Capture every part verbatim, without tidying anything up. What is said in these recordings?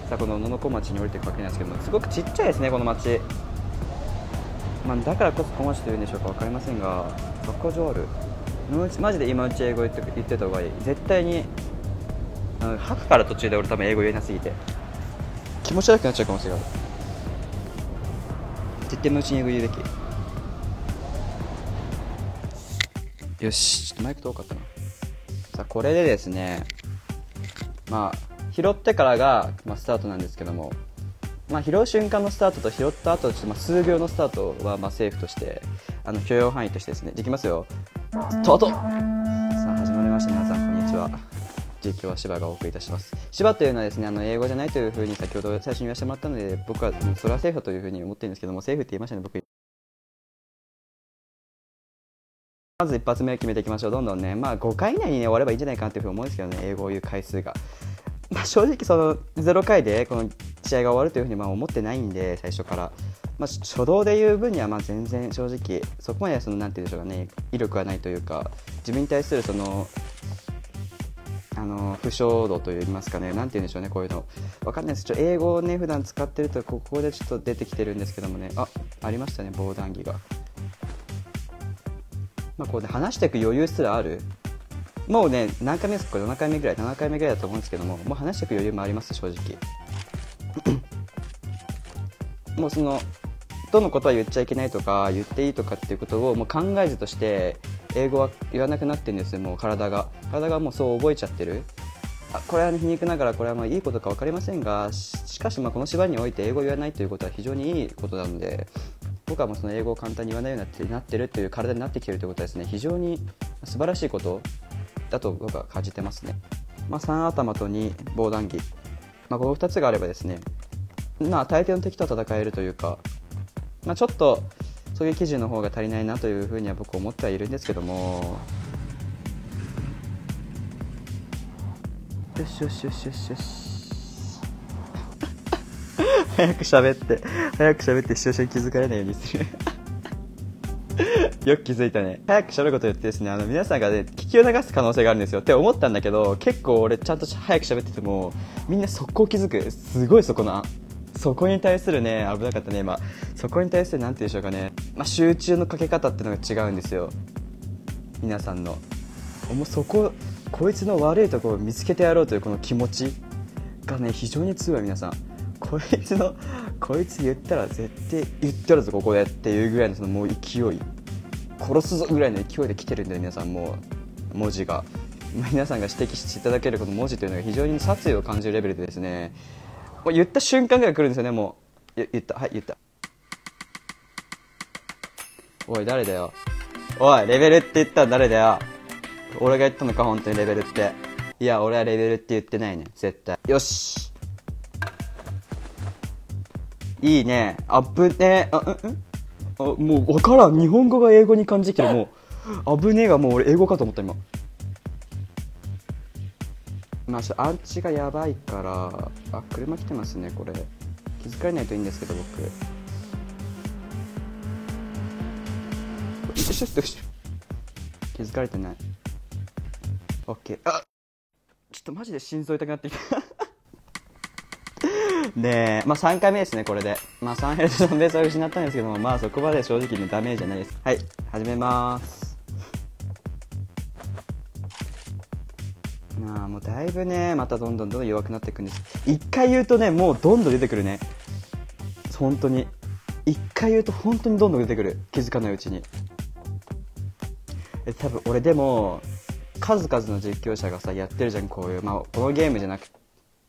さあこの野々小町に降りていくわけなんですけども、すごくちっちゃいですねこの町。まあ、だからこそ小町というんでしょうか分かりませんが、学校上あるマジで今うち英語言って言ってた方がいい。絶対にあの吐くから途中で俺多分英語言えなすぎて気持ち悪くなっちゃう可能性がある。絶対無うちに英語言うべき。よし、ちょっとマイク遠かったな。さあこれでですね、まあ拾ってからが、まあ、スタートなんですけども、まあ、拾う瞬間のスタートと拾った後、まあ、数秒のスタートはまあセーフとしてあの許容範囲としてですね、できますよ。スタート。さあ始まりました。皆さんこんにちは。実況は柴がお送りいたします。柴というのはですね、あの英語じゃないというふうに先ほど最初に言わせてもらったので、僕はそれはセーフというふうに思ってるんですけども、セーフって言いましたね僕。まず一発目決めていきましょう。どんどんね、まあごかい以内に、ね、終わればいいんじゃないかなというふうに思うんですけどね、英語を言う回数が。まあ、正直そのゼロかいでこの試合が終わるというふうにまあ思ってないんで、最初から、まあ、初動で言う分にはまあ全然正直そこまでそのなんて言うんでしょうかね、威力はないというか、自分に対するそのあの不祥度といいますかね、なんて言うんでしょうね、こういうのわかんないです。ちょ英語をね普段使ってるとここでちょっと出てきてるんですけどもね、あありましたね防弾着が。まあこうね話していく余裕すらある。もうね何回目ですか、よんかいめぐらいななかいめぐらいだと思うんですけども、もう話していく余裕もあります正直。もうそのどのことは言っちゃいけないとか言っていいとかっていうことをもう考えずとして英語は言わなくなってるんですよ。もう体が体がもうそう覚えちゃってる。あこれは、ね、皮肉ながらこれはまあいいことか分かりませんが、 し, しかしまあこの芝居において英語を言わないということは非常にいいことなので、僕はもうその英語を簡単に言わないようになってなってるという体になってきているということはですね、非常に素晴らしいことだと僕は感じてますね。まあ、さん頭とに防弾着、まあ、このふたつがあればですね、まあ大抵の敵とは戦えるというか、まあ、ちょっとそういう記事の方が足りないなというふうには僕は思ってはいるんですけども、よしよしよしよしよし早く喋って早く喋って視聴者に気づかれないようにするよく気づいたね。早く喋ることによってですね、あの皆さんがね聞きを流す可能性があるんですよって思ったんだけど、結構俺ちゃんと早く喋っててもみんな速攻気づく。すごいそこなそこに対するね、危なかったね今。そこに対するなんていうんでしょうかね、まあ、集中のかけ方っていうのが違うんですよ皆さんの。もうそここいつの悪いところを見つけてやろうというこの気持ちがね非常に強い。皆さんこいつのこいつ言ったら絶対言ってやるぞここでっていうぐらいのそのもう勢い、殺すぞぐらいの勢いで来てるんで皆さん、もう文字が皆さんが指摘していただけるこの文字というのが非常に殺意を感じるレベルでですね、もう言った瞬間ぐらい来るんですよね。もう言ったはい言った。おい誰だよ、おいレベルって言ったら誰だよ。俺が言ったのか本当にレベルって。いや俺はレベルって言ってないね絶対。よしいいね、アップね。あうんうんあもう分からん、日本語が英語に感じきる。もう危ねえがもう俺英語かと思った今。まあちょっとアンチがやばいから、あ車来てますね。これ気づかれないといいんですけど僕。よしよしよし気づかれてない。オッケー。あちょっとマジで心臓痛くなってきたねえ、まあさんかいめですねこれで。まあさんヘルトのベースは失ったんですけども、まあそこまで正直にダメージじゃないです。はい始めまーす。まあもうだいぶねまたどんどんどんどん弱くなっていくんです。一回言うとねもうどんどん出てくるね。本当に一回言うと本当にどんどん出てくる、気づかないうちに。え多分俺でも数々の実況者がさやってるじゃんこういう、まあこのゲームじゃなくて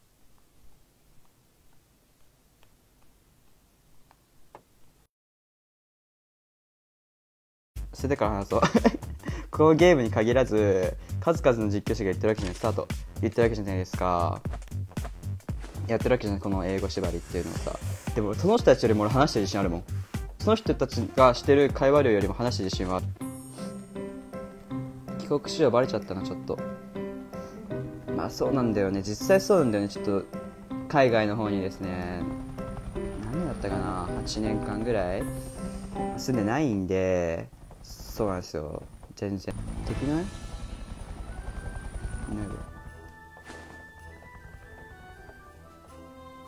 捨ててから話そうこのゲームに限らず数々の実況者が言ってるわけじゃない、スタート言ってるわけじゃないですか、やってるわけじゃないこの英語縛りっていうのはさ。でもその人たちよりも俺話してる自信あるもん。その人たちがしてる会話量よりも話してる自信はある。帰国子女バレちゃったなちょっと。まあそうなんだよね、実際そうなんだよね。ちょっと海外の方にですね何だったかなはちねんかんぐらい住んでないんで、そうなんですよ。全然できないいないで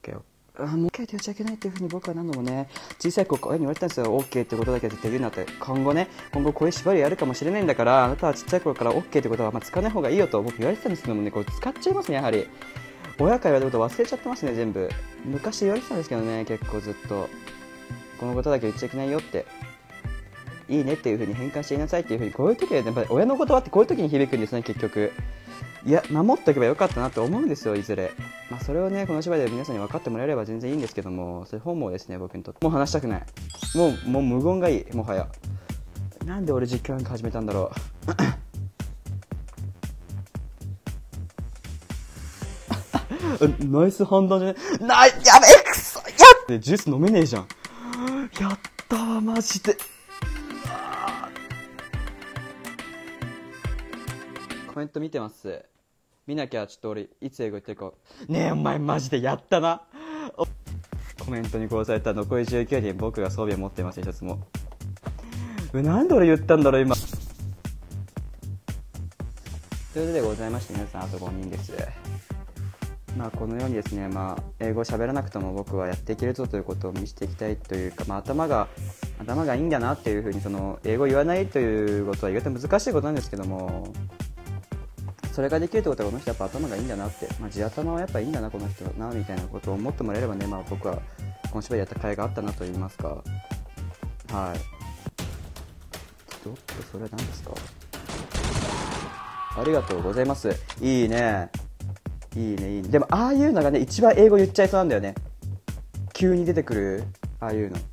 OK あもう OK って言っちゃいけないっていうふうに僕は何度もね小さい子親に言われたんですよ。 OK ってことだけは絶対言うなって。今後ね今後こういう縛りやるかもしれないんだから、あなたはちっちゃい頃から OK ってことはまあ使わない方がいいよと僕言われてたんですけどもね、これ使っちゃいますね。やはり親から言われたこと忘れちゃってますね。全部昔言われてたんですけどね、結構ずっとこのことだけ言っちゃいけないよって、いいねっていう風に変換していなさいっていう風に、こういう時はやっぱり親の言葉ってこういう時に響くんですね結局。いや守っておけばよかったなって思うんですよいずれ。まあそれをねこの芝居で皆さんに分かってもらえれば全然いいんですけども、それ本望ですね僕にとって。もう話したくない、もうもう無言がいい。もはやなんで俺実況なんか始めたんだろうナイス判断じゃねな、やべくそやっジュース飲めねえじゃん。やったわマジで。コメント見てます。見なきゃちょっと俺いつ英語言ってるか。ねえお前マジでやったな。コメントにこうされた残りじゅうきゅうにん僕が装備を持っています一つも。なんで俺言ったんだろう今。ということでございまして皆さんあとごにんです。まあこのようにですね、まあ英語喋らなくとも僕はやっていけるぞということを見せていきたいというか、まあ頭が頭がいいんだなっていうふうに、その英語言わないということは意外と難しいことなんですけども、それができるってことはこの人やっぱ頭がいいんだなって、まあ、地頭はやっぱいいんだなこの人なみたいなことを思ってもらえればね、まあ、僕はこの芝居やった甲斐があったなと言いますか。はい。ちょっとそれは何ですか。ありがとうございます。いいねいいねいいね。でもああいうのがね一番英語言っちゃいそうなんだよね。急に出てくるああいうの。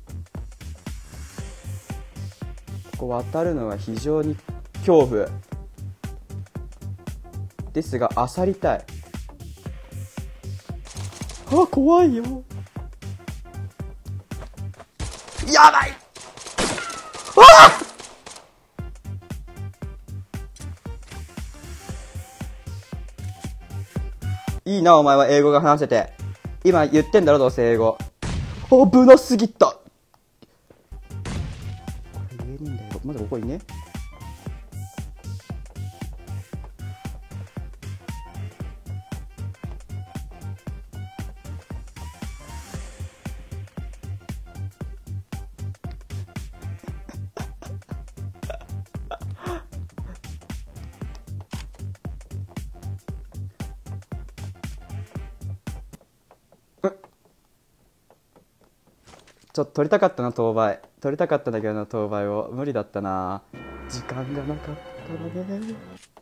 ここ渡るのは非常に恐怖ですが漁りたい。あ怖いよ。やばい。あいいなお前は英語が話せて。今言ってんだろどうせ英語。危なすぎた。これ言えねえんだよ。まだここにね。ちょっと取りたかったな当倍。取りたかったんだけどな当倍を。無理だったな。時間がなかったらね。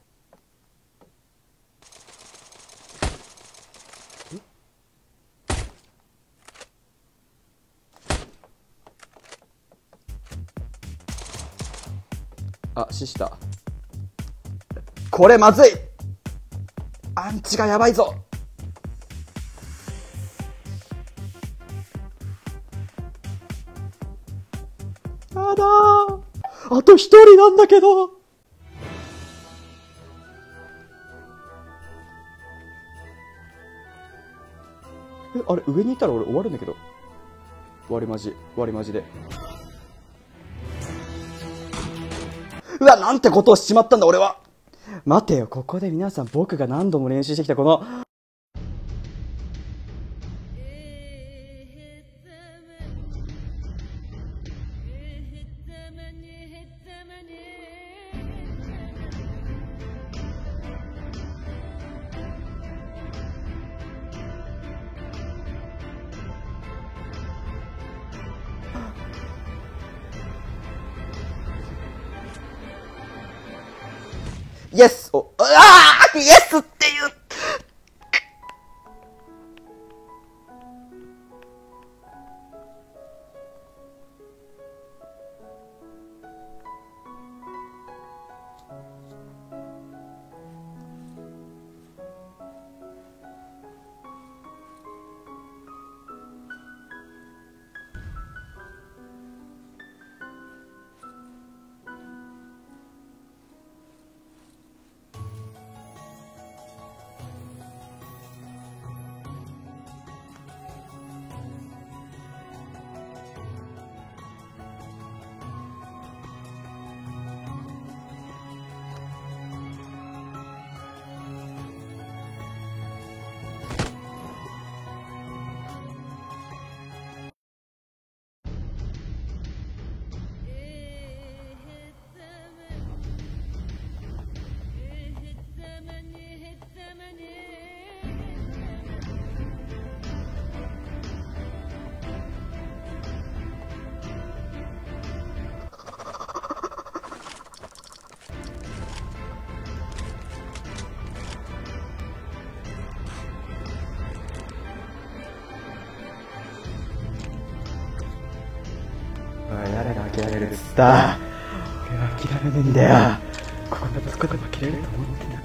あ、死した。これまずい。アンチがやばいぞ。やだー。あと一人なんだけど。え、あれ上にいたら俺終わるんだけど。終わりマジ。終わりマジで。うわ、なんてことをしちまったんだ俺は。待てよ、ここで皆さん僕が何度も練習してきたこのイエスお、ああイエスっていう。 諦めるっつった。俺は諦めねえんだよ。こんなとこで負けれると思ってんだから。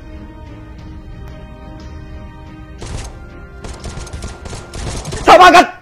弾が